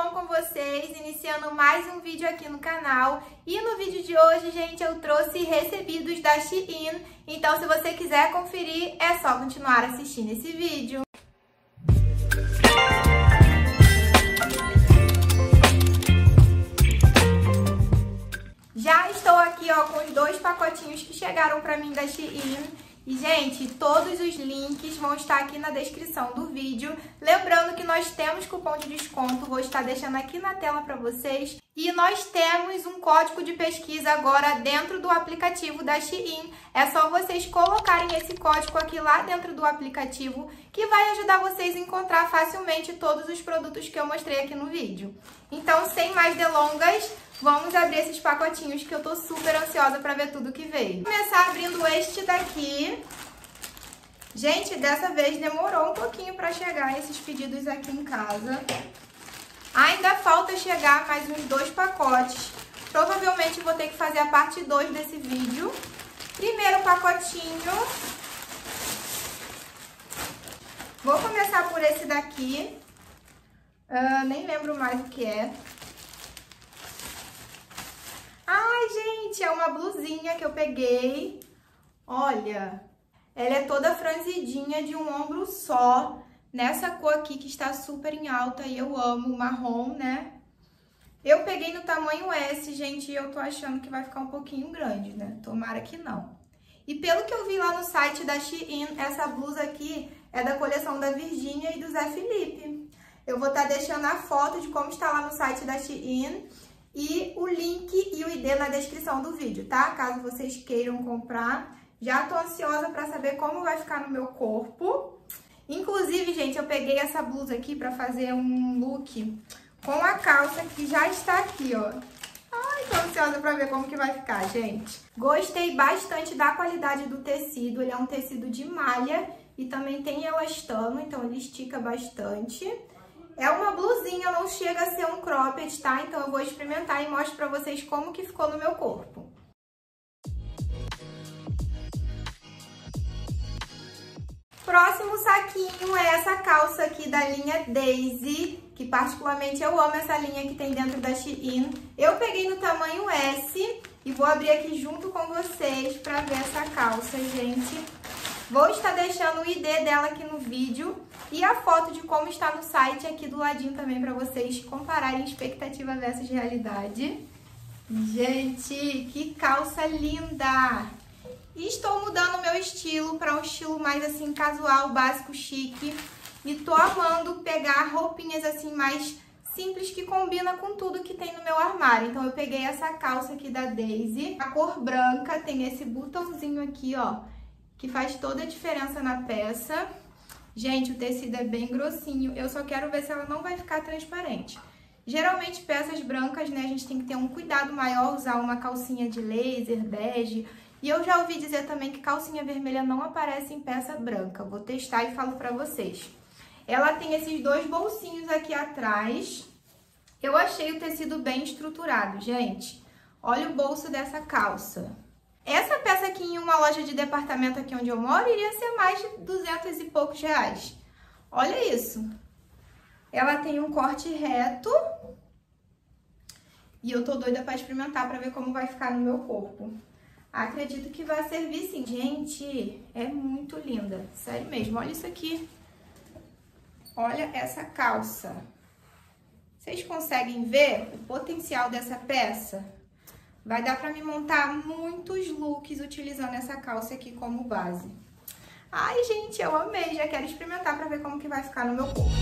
bom com vocês? Iniciando mais um vídeo aqui no canal. E no vídeo de hoje, gente, eu trouxe recebidos da Shein. Então, se você quiser conferir, é só continuar assistindo esse vídeo. Já estou aqui, ó, com os 2 pacotinhos que chegaram pra mim da Shein. E, gente, todos os links vão estar aqui na descrição do vídeo. Lembrando que nós temos cupom de desconto, vou estar deixando aqui na tela para vocês. E nós temos um código de pesquisa agora dentro do aplicativo da Shein. É só vocês colocarem esse código aqui lá dentro do aplicativo, que vai ajudar vocês a encontrar facilmente todos os produtos que eu mostrei aqui no vídeo. Então, sem mais delongas, vamos abrir esses pacotinhos que eu tô super ansiosa pra ver tudo que veio. Vou começar abrindo este daqui. Gente, dessa vez demorou um pouquinho pra chegar esses pedidos aqui em casa. Ainda falta chegar mais uns 2 pacotes. Provavelmente vou ter que fazer a parte 2 desse vídeo. Primeiro pacotinho. Vou começar por esse daqui. Nem lembro mais o que é. Ai, gente, é uma blusinha que eu peguei. Olha, ela é toda franzidinha de um ombro só. Nessa cor aqui que está super em alta e eu amo, marrom, né? Eu peguei no tamanho S, gente, e eu tô achando que vai ficar um pouquinho grande, né? Tomara que não. E pelo que eu vi lá no site da Shein, essa blusa aqui é da coleção da Virgínia e do Zé Felipe. Eu vou estar deixando a foto de como está lá no site da Shein e o link e o ID na descrição do vídeo, tá? Caso vocês queiram comprar. Já tô ansiosa pra saber como vai ficar no meu corpo. Inclusive, gente, eu peguei essa blusa aqui pra fazer um look com a calça que já está aqui, ó. Ai, tô ansiosa pra ver como que vai ficar, gente. Gostei bastante da qualidade do tecido. Ele é um tecido de malha e também tem elastano, então ele estica bastante. É uma blusinha, não chega a ser um cropped, tá? Então eu vou experimentar e mostro pra vocês como que ficou no meu corpo. Próximo saquinho é essa calça aqui da linha Daisy, que particularmente eu amo essa linha que tem dentro da Shein. Eu peguei no tamanho S e vou abrir aqui junto com vocês pra ver essa calça, gente. Vou estar deixando o ID dela aqui no vídeo e a foto de como está no site aqui do ladinho também para vocês compararem expectativa versus realidade. Gente, que calça linda! E estou mudando o meu estilo para um estilo mais assim casual, básico, chique. E tô amando pegar roupinhas assim mais simples que combina com tudo que tem no meu armário. Então eu peguei essa calça aqui da Daisy, a cor branca, tem esse botãozinho aqui, ó, que faz toda a diferença na peça. Gente, o tecido é bem grossinho, eu só quero ver se ela não vai ficar transparente. Geralmente, peças brancas, né, a gente tem que ter um cuidado maior, usar uma calcinha de laser, bege. E eu já ouvi dizer também que calcinha vermelha não aparece em peça branca. Vou testar e falo pra vocês. Ela tem esses 2 bolsinhos aqui atrás. Eu achei o tecido bem estruturado, gente. Olha o bolso dessa calça. Essa peça aqui em uma loja de departamento aqui onde eu moro iria ser mais de 200 e poucos reais. Olha isso. Ela tem um corte reto. E eu tô doida pra experimentar pra ver como vai ficar no meu corpo. Acredito que vai servir sim. Gente, é muito linda. Sério mesmo, olha isso aqui. Olha essa calça. Vocês conseguem ver o potencial dessa peça? Vai dar pra me montar muitos looks utilizando essa calça aqui como base. Ai, gente, eu amei. Já quero experimentar pra ver como que vai ficar no meu corpo.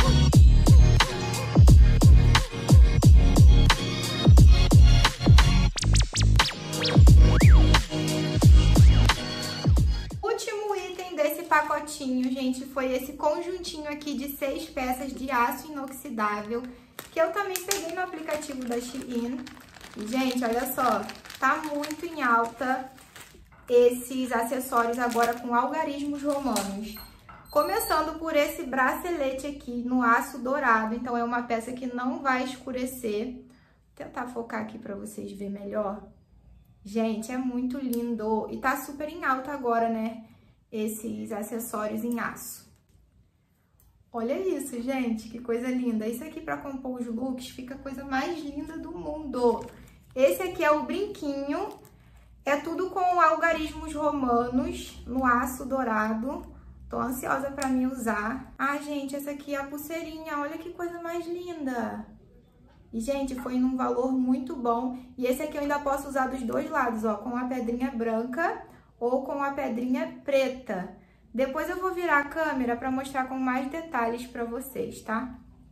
Último item desse pacotinho, gente, foi esse conjuntinho aqui de 6 peças de aço inoxidável, que eu também peguei no aplicativo da Shein. E, gente, olha só, tá muito em alta esses acessórios agora com algarismos romanos. Começando por esse bracelete aqui no aço dourado, então é uma peça que não vai escurecer. Vou tentar focar aqui pra vocês verem melhor. Gente, é muito lindo e tá super em alta agora, né, esses acessórios em aço. Olha isso, gente, que coisa linda. Isso aqui para compor os looks fica a coisa mais linda do mundo. Esse aqui é o brinquinho, é tudo com algarismos romanos no aço dourado. Tô ansiosa para me usar. Ah, gente, essa aqui é a pulseirinha, olha que coisa mais linda. E, gente, foi num valor muito bom. E esse aqui eu ainda posso usar dos dois lados, ó, com a pedrinha branca ou com a pedrinha preta. Depois eu vou virar a câmera para mostrar com mais detalhes para vocês, tá?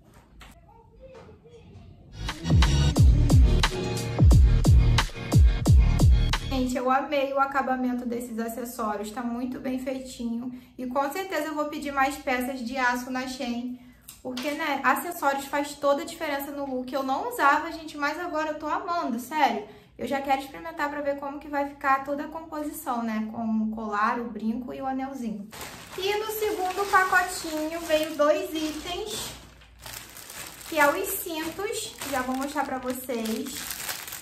Gente, eu amei o acabamento desses acessórios, tá muito bem feitinho. E com certeza eu vou pedir mais peças de aço na Shein, porque, né, acessórios faz toda a diferença no look. Eu não usava, gente, mas agora eu tô amando, sério. Eu já quero experimentar pra ver como que vai ficar toda a composição, né, com o colar, o brinco e o anelzinho. E no segundo pacotinho veio 2 itens, que é os cintos, já vou mostrar pra vocês.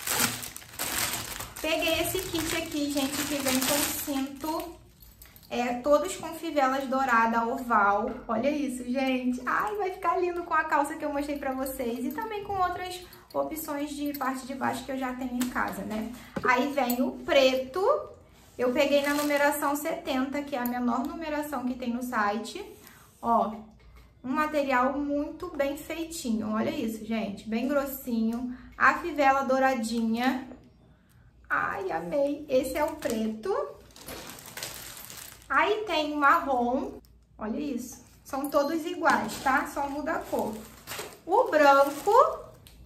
Peguei esse kit aqui, gente, que vem com cinto, todos com fivelas dourada oval. Olha isso, gente. Ai, vai ficar lindo com a calça que eu mostrei pra vocês. E também com outras opções de parte de baixo que eu já tenho em casa, né? Aí vem o preto. Eu peguei na numeração 70, que é a menor numeração que tem no site. Ó, um material muito bem feitinho. Olha isso, gente. Bem grossinho. A fivela douradinha. Ai, amei. Esse é o preto. Aí tem o marrom. Olha isso. São todos iguais, tá? Só muda a cor. O branco.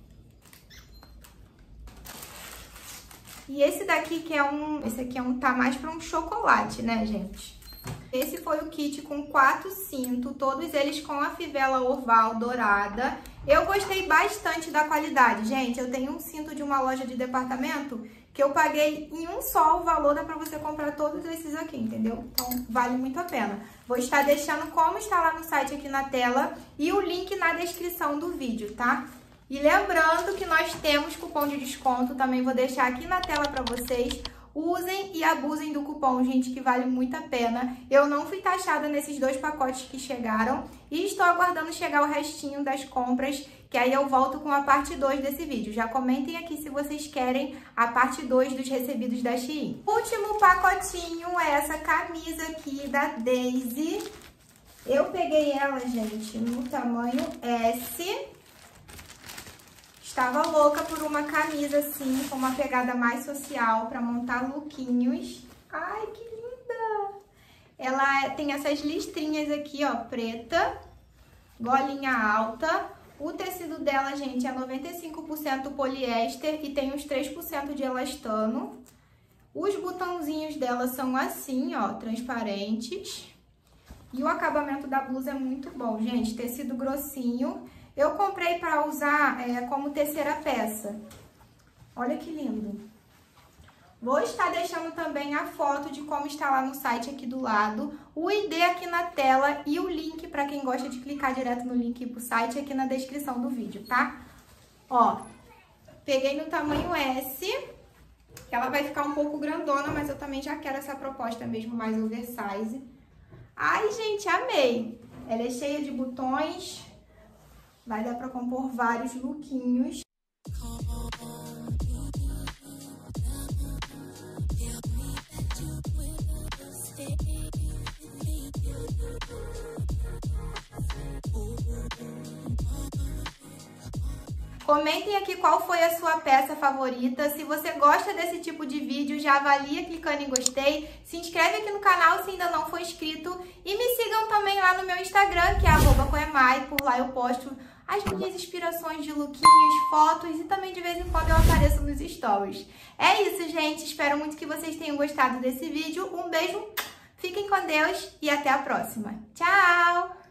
E esse daqui que é esse aqui tá mais para um chocolate, né, gente? Esse foi o kit com 4 cintos, todos eles com a fivela oval dourada. Eu gostei bastante da qualidade, gente. Eu tenho um cinto de uma loja de departamento que eu paguei em um só o valor, dá pra você comprar todos esses aqui, entendeu? Então, vale muito a pena. Vou estar deixando como está lá no site aqui na tela e o link na descrição do vídeo, tá? E lembrando que nós temos cupom de desconto, também vou deixar aqui na tela pra vocês. Usem e abusem do cupom, gente, que vale muito a pena. Eu não fui taxada nesses 2 pacotes que chegaram e estou aguardando chegar o restinho das compras, que aí eu volto com a parte 2 desse vídeo. Já comentem aqui se vocês querem a parte 2 dos recebidos da Shein. Último pacotinho é essa camisa aqui da Daisy. Eu peguei ela, gente, no tamanho S. Estava louca por uma camisa assim, com uma pegada mais social, para montar lookinhos. Ai, que linda! Ela tem essas listrinhas aqui, ó, preta, golinha alta. O tecido dela, gente, é 95% poliéster e tem uns 3% de elastano. Os botãozinhos dela são assim, ó, transparentes. E o acabamento da blusa é muito bom, gente, tecido grossinho. Eu comprei para usar como terceira peça. Olha que lindo. Vou estar deixando também a foto de como está lá no site aqui do lado, o ID aqui na tela e o link para quem gosta de clicar direto no link pro site aqui na descrição do vídeo, tá? Ó, peguei no tamanho S, ela vai ficar um pouco grandona, mas eu também já quero essa proposta mesmo mais oversize. Ai, gente, amei! Ela é cheia de botões. Vai dar pra compor vários lookinhos. Comentem aqui qual foi a sua peça favorita. Se você gosta desse tipo de vídeo, já avalia clicando em gostei. Se inscreve aqui no canal se ainda não for inscrito. E me sigam também lá no meu Instagram, que é @coemai. Por lá eu posto as minhas inspirações de lookinhos, fotos e também de vez em quando eu apareço nos stories. É isso, gente. Espero muito que vocês tenham gostado desse vídeo. Um beijo, fiquem com Deus e até a próxima. Tchau!